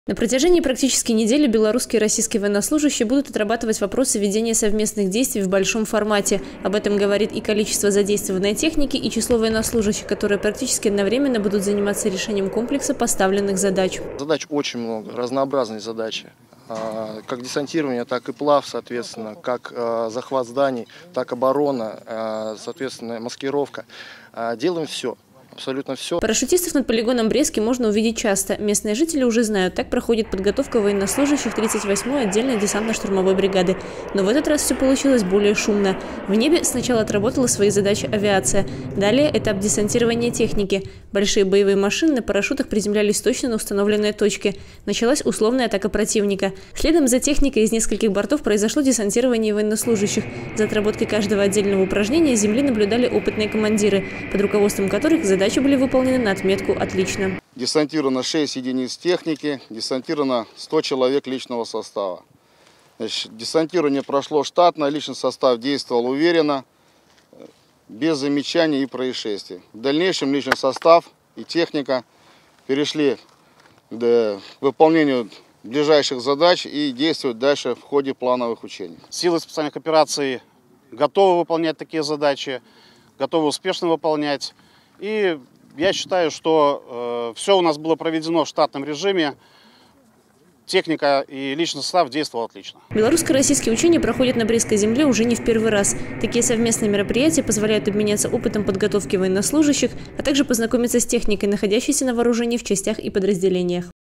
На протяжении практически недели белорусские и российские военнослужащие будут отрабатывать вопросы ведения совместных действий в большом формате. Об этом говорит и количество задействованной техники, и число военнослужащих, которые практически одновременно будут заниматься решением комплекса поставленных задач. Задач очень много, разнообразные задачи. Как десантирование, так и плав, соответственно, как захват зданий, так оборона, соответственно, маскировка. Делаем все. Абсолютно все. Парашютистов над полигоном Брестский можно увидеть часто. Местные жители уже знают, так проходит подготовка военнослужащих 38-й отдельной десантно-штурмовой бригады. Но в этот раз все получилось более шумно. В небе сначала отработала свои задачи авиация. Далее этап десантирования техники. Большие боевые машины на парашютах приземлялись точно на установленные точки. Началась условная атака противника. Следом за техникой из нескольких бортов произошло десантирование военнослужащих. За отработкой каждого отдельного упражнения с земли наблюдали опытные командиры, под руководством которых задачи были выполнены на отметку «Отлично». Десантировано 6 единиц техники, десантировано 100 человек личного состава. Значит, десантирование прошло штатно, личный состав действовал уверенно, без замечаний и происшествий. В дальнейшем личный состав и техника перешли к выполнению ближайших задач и действуют дальше в ходе плановых учений. Силы специальных операций готовы выполнять такие задачи, готовы успешно выполнять. И я считаю, что все у нас было проведено в штатном режиме. Техника и личный состав действовал отлично. Белорусско-российские учения проходят на Брестской земле уже не в первый раз. Такие совместные мероприятия позволяют обменяться опытом подготовки военнослужащих, а также познакомиться с техникой, находящейся на вооружении в частях и подразделениях.